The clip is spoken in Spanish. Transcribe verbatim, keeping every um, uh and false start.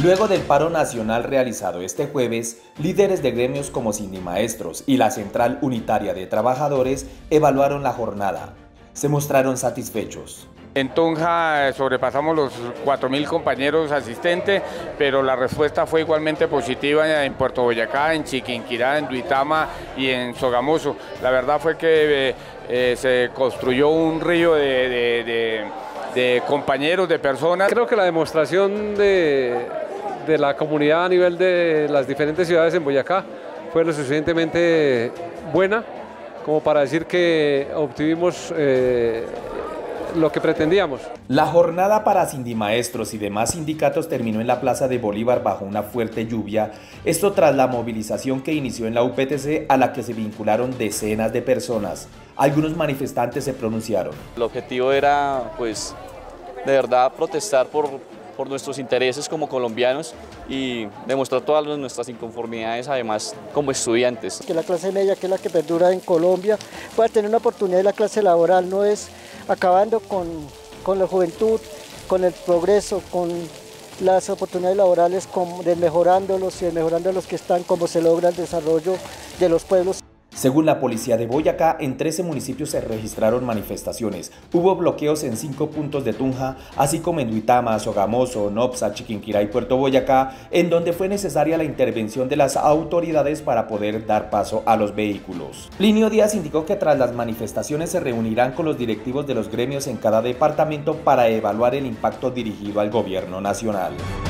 Luego del paro nacional realizado este jueves, líderes de gremios como Sindimaestros y la Central Unitaria de Trabajadores evaluaron la jornada. Se mostraron satisfechos. En Tunja sobrepasamos los cuatro mil compañeros asistentes, pero la respuesta fue igualmente positiva en Puerto Boyacá, en Chiquinquirá, en Duitama y en Sogamoso. La verdad fue que eh, eh, se construyó un río de, de, de, de compañeros, de personas. Creo que la demostración de, de la comunidad a nivel de las diferentes ciudades en Boyacá fue lo suficientemente buena como para decir que obtuvimos eh, lo que pretendíamos. La jornada para Sindimaestros y demás sindicatos terminó en la Plaza de Bolívar bajo una fuerte lluvia, esto tras la movilización que inició en la U P T C a la que se vincularon decenas de personas. Algunos manifestantes se pronunciaron. El objetivo era, pues, de verdad protestar por, por nuestros intereses como colombianos y demostrar todas nuestras inconformidades, además, como estudiantes. Que la clase media, que es la que perdura en Colombia, pueda tener una oportunidad. La clase laboral no es acabando con, con la juventud, con el progreso, con las oportunidades laborales, con, desmejorándolos y desmejorando los que están, como se logra el desarrollo de los pueblos. Según la policía de Boyacá, en trece municipios se registraron manifestaciones. Hubo bloqueos en cinco puntos de Tunja, así como en Duitama, Sogamoso, Nopsa, Chiquinquirá y Puerto Boyacá, en donde fue necesaria la intervención de las autoridades para poder dar paso a los vehículos. Plinio Díaz indicó que tras las manifestaciones se reunirán con los directivos de los gremios en cada departamento para evaluar el impacto dirigido al gobierno nacional.